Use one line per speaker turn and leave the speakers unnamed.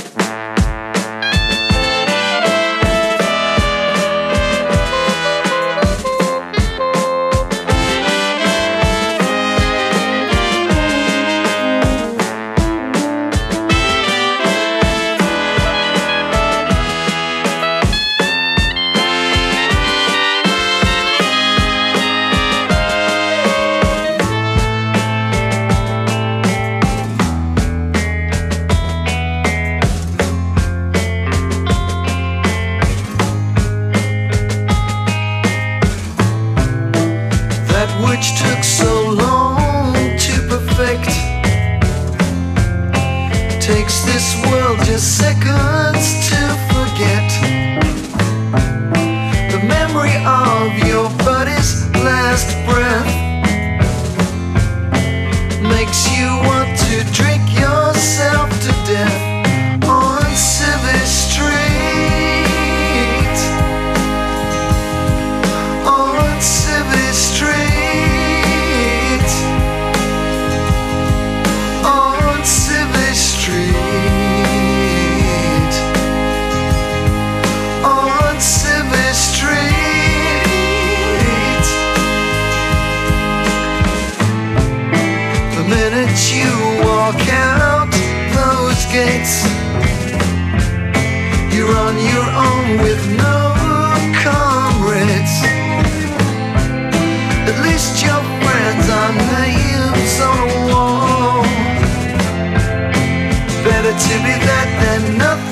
Which took so long to perfect takes this world just seconds to forget. The memory of your body's last breath makes you want to drink yourself to death on Civic Street. On Civic Street. You walk out those gates, you're on your own with no comrades. At least your friends are names on a wall. Better to be that than nothing.